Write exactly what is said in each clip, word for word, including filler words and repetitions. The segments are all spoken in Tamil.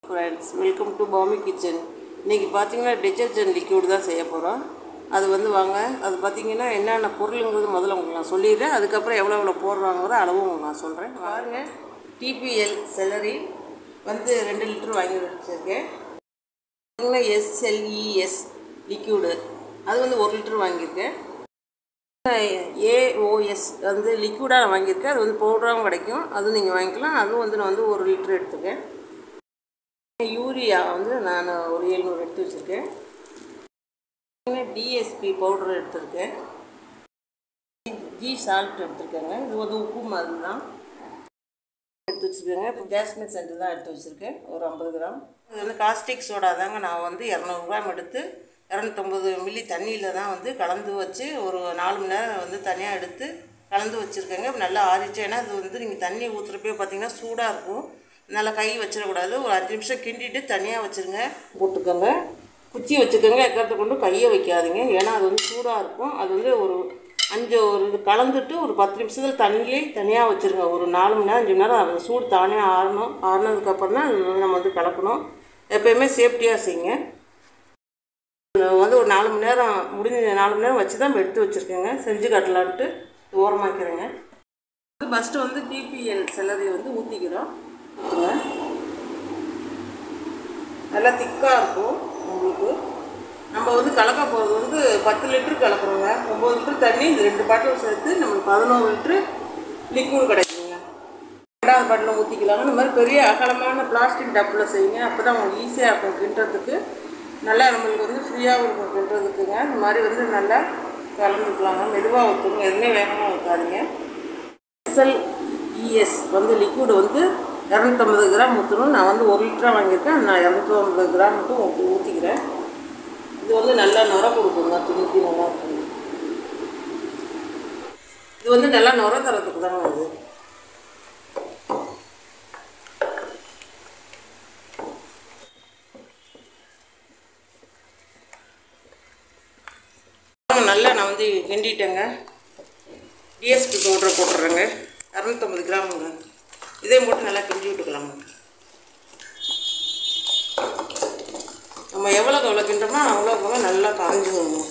Friends, welcome to Pami kitchen. இன்றைக்கி பார்த்தீங்கன்னா டிட்டர்ஜென்ட் லிக்யூட் தான் செய்ய போகிறோம். அது வந்து வாங்க, அது பார்த்திங்கன்னா என்னென்ன பொருளுங்கிறது முதல்ல உங்களுக்கு நான் சொல்லிடுறேன். அதுக்கப்புறம் எவ்வளோ எவ்வளோ போடுறாங்கிற அளவும் உங்களுக்கு நான் சொல்கிறேன். பாருங்கள், டிபிஎல் செலரி வந்து ரெண்டு லிட்டர் வாங்கி வச்சுருக்கேன். பார்த்தீங்கன்னா எஸ்எல்இஎஸ் லிக்யூடு அது வந்து ஒரு லிட்டர் வாங்கியிருக்கேன். ஏஓஎஸ் வந்து லிக்யூடாக நான் வாங்கியிருக்கேன். அது வந்து பவுடராகவும் கிடைக்கும், அதுவும் நீங்கள் வாங்கிக்கலாம். அதுவும் வந்து நான் வந்து ஒரு லிட்டர் எடுத்துருக்கேன். யூரியா வந்து நான் ஒரு எழுநூறு எடுத்து வச்சுருக்கேன். டிஎஸ்பி பவுடர் எடுத்துருக்கேன். ஜி சால்ட் எடுத்துருக்கேங்க. இது வந்து உப்பு மாதிரி தான் எடுத்து வச்சுருக்கேங்க. இப்போ ஜாஸ்மின் சென்ட் தான் எடுத்து வச்சுருக்கேன், ஒரு ஐம்பது கிராம். இது வந்து காஸ்டிக் சோடா தாங்க. நான் வந்து இரநூறு கிராம் எடுத்து இரநூத்தொம்பது மில்லி தண்ணியில் தான் வந்து கலந்து வச்சு ஒரு நாலு மணி நேரம் வந்து தனியாக எடுத்து கலந்து வச்சுருக்கேங்க. நல்லா ஆறிச்சு. ஏன்னா அது வந்து நீங்கள் தண்ணி ஊற்றுறப்பே பார்த்தீங்கன்னா சூடாக இருக்கும். நல்லா கை வச்சிடக்கூடாது. ஒரு அஞ்சு நிமிஷம் கிண்டிட்டு தனியாக வச்சுருங்க. போட்டுக்கோங்க, குச்சி வச்சுக்கோங்க. எக்கத்தை கொண்டு கையை வைக்காதீங்க, ஏன்னா அது வந்து சூடாக இருக்கும். அது வந்து ஒரு அஞ்சு ஒரு இது கலந்துட்டு ஒரு பத்து நிமிஷத்தில் தண்ணியே தனியாக வச்சுருங்க. ஒரு நாலு மணி நேரம் அஞ்சு மணி நேரம் அந்த சூடு தானே ஆறணும். ஆறினதுக்கப்புறம் தான் நம்ம வந்து கலக்கணும். எப்போயுமே சேஃப்டியாக செய்யுங்க. வந்து ஒரு நாலு மணி நேரம் முடிஞ்ச நாலு மணி நேரம் வச்சு தான் எடுத்து வச்சுருக்கேங்க. செஞ்சு காட்டலான்ட்டு ஓரமாக்கிறேங்க. ஃபஸ்ட்டு வந்து டிபிஎல் செலரி வந்து ஊற்றிக்கிறோம். ஊற்றுங்க. நல்லா திக்காக இருக்கும் உங்களுக்கு. நம்ம வந்து கலக்க போகிறது வந்து பத்து லிட்டரு கலக்குறோங்க. ஒம்பது லிட்டரு தண்ணி இந்த ரெண்டு பாட்டில் சேர்த்து நம்மளுக்கு பதினோரு லிட்டரு லிக்விட் கிடைக்குங்க. ரெண்டாவது பாட்டில் ஊற்றிக்கலாங்க. இந்த மாதிரி பெரிய அகலமான பிளாஸ்டிக் டப்பில் செய்யுங்க. அப்போ தான் உங்களுக்கு ஈஸியாக இருக்கும் கிண்டுறதுக்கு. நல்லா நம்மளுக்கு வந்து ஃப்ரீயாகவும் இருக்கும் கிண்டுறதுக்குங்க. இந்த மாதிரி வந்து நல்லா கலந்துக்கலாங்க. மெதுவாக ஊற்றுங்க, எதுவுமே வேகமாக ஊற்றாதீங்க. எஸ்எல்இஎஸ் வந்து லிக்விட் வந்து இரநூத்தம்பது கிராம் ஊற்றணும். நான் வந்து ஒரு லிட்டராக வாங்கியிருக்கேன். நான் இரநூத்தம்பது கிராம் மட்டும் ஊற்றி ஊற்றிக்கிறேன். இது வந்து நல்லா நுர கொடுக்குங்க, துணிக்கு நல்லா இருக்கும். இது வந்து நல்லா நுர தரத்துக்கு தாங்க அது. நல்லா நான் வந்து கிண்டிட்டேங்க. டிஎஸ்பி பவுடரை போட்டுறேங்க, இரநூத்தம்பது கிராமுங்க. இதையும் போட்டு நல்லா கிண்டி விட்டுக்கலாங்க. நம்ம எவ்வளோக்கு எவ்வளோ கிண்டுறோமோ அவ்வளோக்கு எவ்வளோ நல்லா காஞ்சுவோங்க.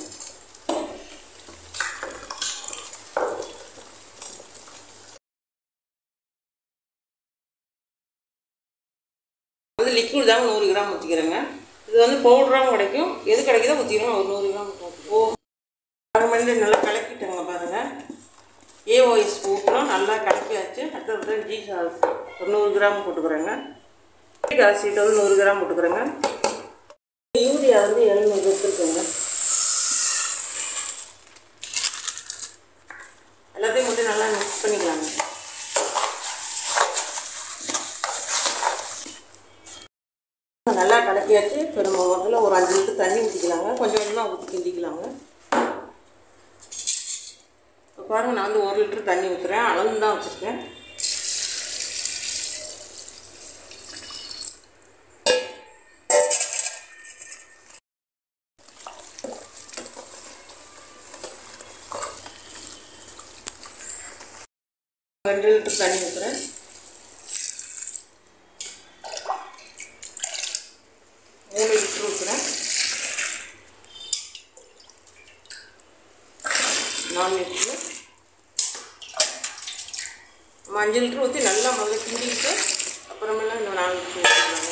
வந்து லிக்விட் தாங்க நூறு கிராம் ஊற்றிக்கிறேங்க. இது வந்து பவுடராகவும் கிடைக்கும். எது கிடைக்குதோ ஊற்றிக்கிறோம். ஒரு நூறு கிராம் ஓ அரை மணி நல்லா கலக்கிட்டேங்க. பாருங்கள், ஏஓஎஸ் ஊற்றுறோம், நல்லா கலக்கியாச்சு. அடுத்த ஜி சால்ட் ஒரு நூறு கிராம் போட்டுக்கிறேங்க. ஆசிட் வந்து நூறு கிராம் போட்டுக்கிறேங்க. யூரியா வந்து எழுநூறு எடுத்துருக்கேங்க. எல்லாத்தையும் மட்டும் நல்லா மிக்ஸ் பண்ணிக்கலாங்க. நல்லா கலக்கியாச்சு. இப்போ நம்ம முதல்ல ஒரு அஞ்சு லிட்டர் தண்ணி ஊற்றிக்கலாங்க. கொஞ்சம் கொஞ்சமாக ஊற்றி கிண்டிக்கலாங்க. இப்போ பாருங்கள், நான் வந்து ஒரு லிட்டர் தண்ணி ஊற்றுறேன். அளந்து தான் வச்சுருக்கேன். ரெண்டு லிட்டர் தண்ணி ஊற்றுறேன். மூணு லிட்டர் ஊற்றுறேன். நாலு லிட்டரு. நம்ம அஞ்சு லிட்டர் ஊற்றி நல்லா முதல்ல கிண்டிட்டு அப்புறமெல்லாம் இன்னும் நாலு லிட்டர் ஊற்றிக்கலாங்க.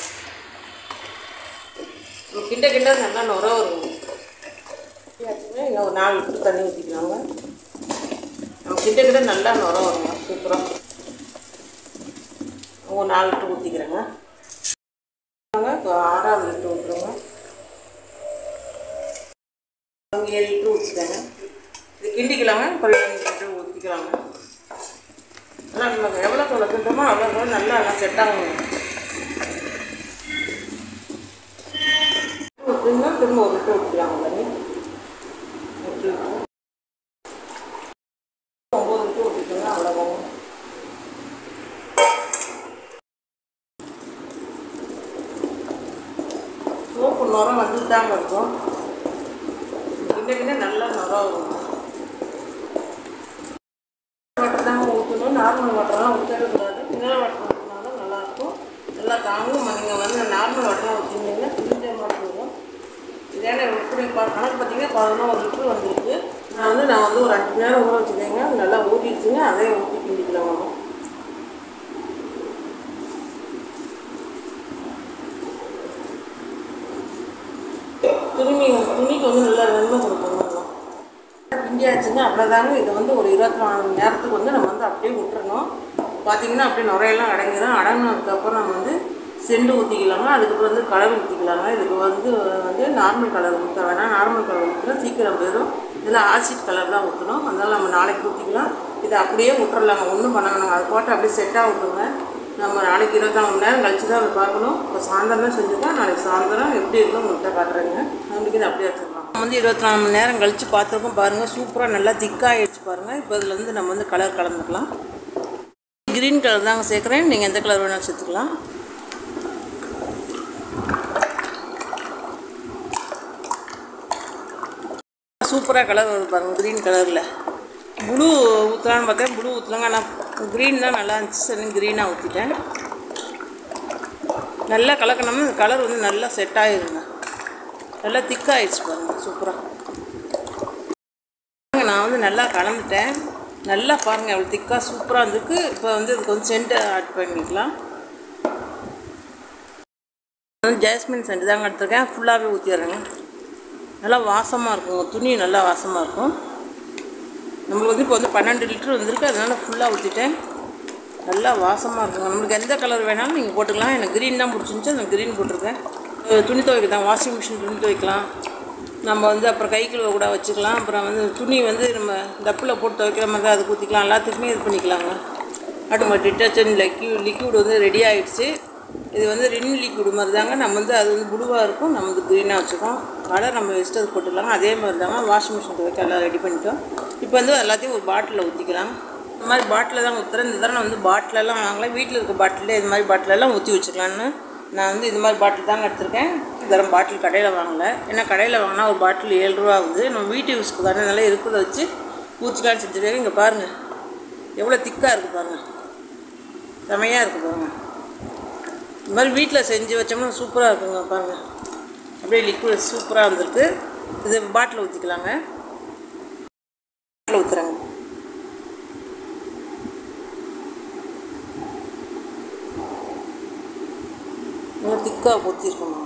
நம்ம கிண்ட கிண்ட நல்லா நுர வரும். இன்னும் ஒரு நாலு லிட்டர் தண்ணி ஊற்றிக்கலாங்க. நம்ம கிட்ட கிட்ட நல்லா நுர வருங்க. சூப்பராக ஒரு நாலு லிட்டர் ஊற்றிக்கிறேங்க. இப்போ ஆறாவது லிட்டர் ஊற்றுறோங்க. ஏழு லிட்டர் ஊற்றிட்டாங்க. இது கிண்டிக்கலாங்க. அப்புறம் ஏழு லிட்டர் ஊற்றிக்கலாங்க. நல்லா நம்ம எவ்வளோ எவ்வளோ கிண்டோமோ அவ்வளோ நல்லா நல்லா செட் ஆகுங்க. ஊற்றுனா திரும்ப ஒரு லிட்டர் ஊற்றிக்கலாங்க. பாரு, எட்டு லிட்டர் ஒம்பது லிட்டர் ஊற்றிக்கோங்க. அவ்வளோதாங்க. சோப்பு நுர வந்துட்டு தாங்க இருக்கும். கிண்ட கிண்ட நல்லா நுர வரும். வாட்டர் தாங்க ஊற்றணும். நார்மல் வாட்டர்லாம் ஊற்றக்கூடாது. மினரல் வாட்டர் ஊற்றினாலும் நல்லாயிருக்கும். நல்லா தாங்கும். நீங்கள் வந்து நார்மல் இப்படி கணக்கு பார்த்தீங்கன்னா பதினோரு லிட்டர் வந்துருக்கு. நான் வந்து நான் வந்து ஒரு அஞ்சு மணி நேரம் ஊற வச்சுருக்கேங்க. அது நல்லா ஊற்றிடுச்சுங்க. அதே ஊற்றி கிண்டிக்கலாம். நம்ம துணி துணிக்கு வந்து நல்லா வெண்மை கொடுக்கணும். கிண்டியாச்சுங்க. அவ்வளோதாங்க. இதை வந்து ஒரு இருபத்தி நாலு மணி நேரத்துக்கு வந்து நம்ம வந்து அப்படியே விட்டுறணும். பார்த்தீங்கன்னா அப்படியே நுரையெல்லாம் அடங்கிடும். அடங்கினதுக்கப்புறம் நம்ம வந்து செண்டு ஊற்றிக்கலாங்க. அதுக்கப்புறம் வந்து கலர் ஊற்றிக்கலாங்க. இதுக்கு வந்து வந்து நார்மல் கலர் ஊற்ற வேணாம். நார்மல் கலர் ஊற்றினா சீக்கிரம் போயிடும். இதில் ஆசிட் கலர் தான் ஊற்றணும். அதனால் நம்ம நாளைக்கு ஊற்றிக்கலாம். இதை அப்படியே விட்டுறலாங்க. ஒன்றும் பண்ண வேணாங்க. அதை போட்டு அப்படியே செட்டாக விட்டுருங்க. நம்ம நாளைக்கு இருபத்தாறு மணி நேரம் கழிச்சு தான் அதை பார்க்கணும். இப்போ சாயந்தரம் தான் செஞ்சுருக்கோம். நாளைக்கு சாயந்தரம் எப்படி இருக்கும் உங்கள்கிட்ட காட்டுறேங்க. நம்மளுக்கு இதை அப்படியே வச்சுக்கலாம். நம்ம வந்து இருபத்தி நாலு மணி நேரம் கழித்து பார்த்துருக்கோம். பாருங்கள், சூப்பராக நல்லா திக்காகிடுச்சு பாருங்கள். இப்போ இதில் வந்து நம்ம வந்து கலர் கலந்துக்கலாம். க்ரீன் கலர் தாங்க சேர்க்குறேன். நீங்கள் எந்த கலர் வேணாலும் சேர்த்துக்கலாம். சூப்பராக கலர் வருது பாருங்கள். க்ரீன் கலரில் ப்ளூ ஊற்றலான்னு பார்த்தேன். ப்ளூ ஊற்றலாங்க. ஆனால் க்ரீன் தான் நல்லா இருந்துச்சு. சரி, க்ரீனாக ஊற்றிட்டேன். நல்லா கலக்கணும்னா இந்த கலர் வந்து நல்லா செட் ஆகிருங்க. நல்லா திக்காகிடுச்சு பாருங்கள். சூப்பராக நான் வந்து நல்லா கலந்துட்டேன். நல்லா பாருங்கள் எவ்வளோ திக்காக சூப்பராக இருந்துருக்கு. இப்போ வந்து இதுக்கு வந்து சென்ட்டு ஆட் பண்ணிக்கலாம். வந்து ஜாஸ்மின் சென்ட் தாங்க எடுத்துருக்கேன். ஃபுல்லாகவே ஊற்றிடுறேங்க. நல்லா வாசமாக இருக்குங்க. துணி நல்லா வாசமாக இருக்கும். நம்மளுக்கு வந்து இப்போ வந்து பன்னெண்டு லிட்டர் வந்துருக்கு. அதனால் ஃபுல்லாக ஊற்றிட்டேன். நல்லா வாசமாக இருக்குங்க. நம்மளுக்கு எந்த கலர் வேணாலும் நீங்கள் போட்டுக்கலாம். எனக்கு க்ரீன் தான் பிடிச்சிருந்துச்சி. அந்த க்ரீன் போட்டிருக்கேன். துணி துவைக்க தான் வாஷிங் மிஷின் துணி துவைக்கலாம். நம்ம வந்து அப்புறம் கை கழுவ கூட வச்சுக்கலாம். அப்புறம் வந்து துணி வந்து நம்ம டப்பில் போட்டு துவைக்கிற மாதிரி தான் அதுக்கு ஊற்றிக்கலாம். எல்லாத்துக்குமே இது பண்ணிக்கலாங்க. அடுத்து நம்ம டிட்டர்ஜென்ட் லிக்யூ லிக்யூட் வந்து ரெடி ஆகிடுச்சு. இது வந்து ரின் லிக்யூடு மாதிரி தாங்க. நம்ம வந்து அது வந்து ப்ளூவாக இருக்கும். நம்ம வந்து க்ரீனாக வச்சுக்கோம். கலர் நம்ம வெஸ்ட்டு அது போட்டுக்கலாங்க. அதே மாதிரி தாங்க வாஷிங் மிஷின் துவைக்க எல்லாம் ரெடி பண்ணிட்டோம். இப்போ வந்து எல்லாத்தையும் ஒரு பாட்டிலில் ஊற்றிக்கலாம். இந்த மாதிரி பாட்டில் தான் ஊற்றுறேன். இந்த தடவை நான் வந்து பாட்டிலெல்லாம் வாங்கலாம். வீட்டில் இருக்க பாட்டிலே இது மாதிரி பாட்டிலெல்லாம் ஊற்றி வச்சுக்கலான்னு நான் வந்து இது மாதிரி பாட்டில் தாங்க எடுத்திருக்கேன். இந்த தடவை பாட்டில் கடையில் வாங்கலை. ஏன்னா கடையில் வாங்கினா ஒரு பாட்டில் ஏழு ரூபா ஆகுது. நம்ம வீட்டு யூஸ்க்கு தானே நல்லா இருக்கிறத வச்சு ஊற்றிக்கலான்னு செஞ்சுருக்கேன். இங்கே பாருங்கள் எவ்வளோ திக்காக இருக்குது பாருங்கள். செமையாக இருக்குது பாருங்கள். இந்த மாதிரி வீட்டில் செஞ்சு வச்சோம்னா சூப்பராக இருக்குங்க. பாருங்கள் அப்படியே லிக்விட் சூப்பராக வந்துருக்கு. இது பாட்டில் ஊற்றிக்கலாங்க. பாட்டில் ஊற்றுறாங்க. நல்லா திக்காக ஊற்றிருக்கணும்.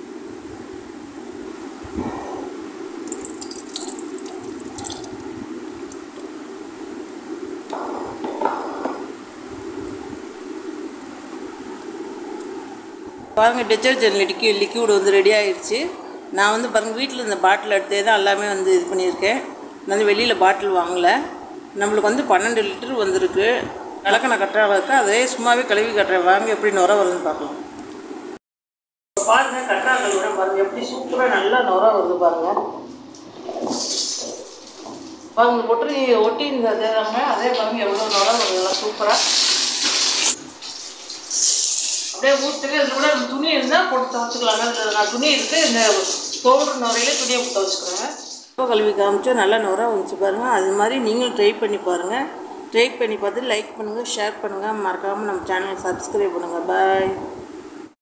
பாருங்கள் டிட்டர்ஜென்ட் லிக்யூ லிக்யூடு வந்து ரெடி ஆகிடுச்சு. நான் வந்து பாருங்கள் வீட்டில் இந்த பாட்டில் எடுத்தே தான் எல்லாமே வந்து இது பண்ணியிருக்கேன். நான் வந்து வெளியில் பாட்டில் வாங்கலை. நம்மளுக்கு வந்து பன்னெண்டு லிட்டர் வந்திருக்கு. கலக்க நான் கட்டுற வைக்க அதே சும்மாவே கழுவி கட்டுறேன். வாங்க எப்படி நுர வருதுன்னு பார்க்கலாம். பாருங்கள் கட்டுறாங்க விட பாருங்கள் எப்படி சூப்பராக நல்லா நுர வருது பாருங்கள். பாருங்கள் ஒட்டி ஒட்டி இருந்தது அதே பாருங்கள் எவ்வளோ நுர வருது. நல்லா சூப்பராக அப்படியே ஊற்றுக்கு இதில் கூட துணி இருந்தால் போட்டு துவைச்சிக்கலாங்க. இதில் நான் துணி இருக்குது. இந்த பவுடர் நுரையிலே துணியை போட்டு துவைச்சிக்கிறேங்க. இப்போ கழுவி காமிச்சா நல்லா நுர வந்துச்சு பாருங்கள். அது மாதிரி நீங்களும் ட்ரை பண்ணி பாருங்கள். ட்ரை பண்ணி பார்த்து லைக் பண்ணுங்கள், ஷேர் பண்ணுங்கள். மறக்காமல் நம்ம சேனலை சப்ஸ்கிரைப் பண்ணுங்கள். பாய்.